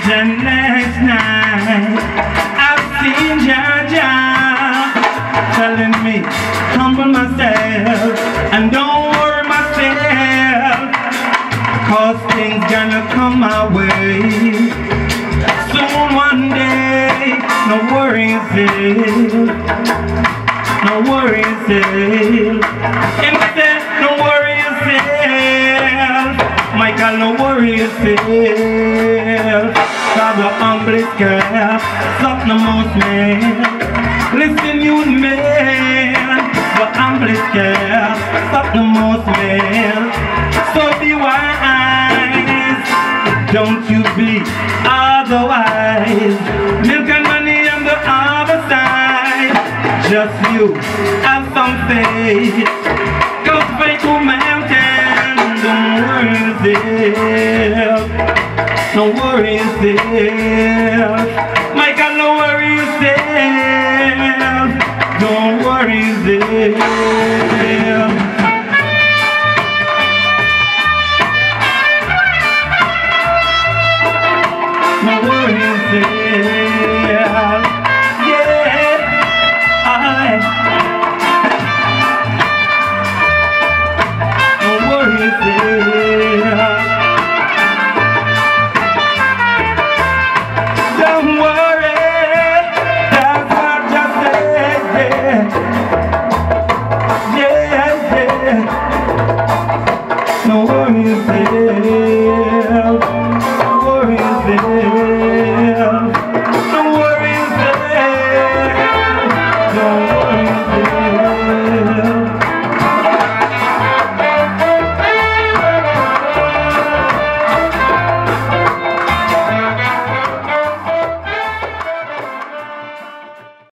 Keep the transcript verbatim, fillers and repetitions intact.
The next night I've seen Jaja telling me, humble myself and don't worry myself, cause things gonna come my way. Soon one day, no worries is, no worries is. Instead, no worries is, Michael, no worries is. Cause the humblest girl, suck the most man. Listen you man, the humblest girl, suck the most man. So be wise, don't you be otherwise. Milk and money on the other side. Just you have some faith. Go straight to mountain. Don't worry yourself. No worry yourself. Michael, no worry yourself. Don't worry yourself.